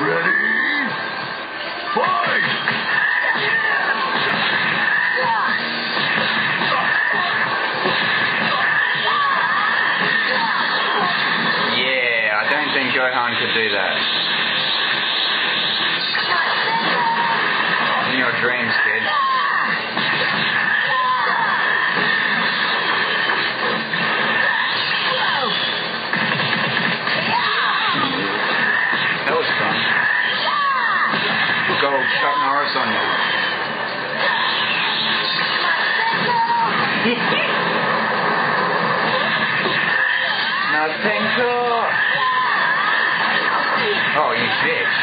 Ready? Fight! Yeah, I don't think Gohan could do that. In your dreams, kid. That was fun. We'll go Chuck Norris on you. Nothing cool. Oh, you bitch.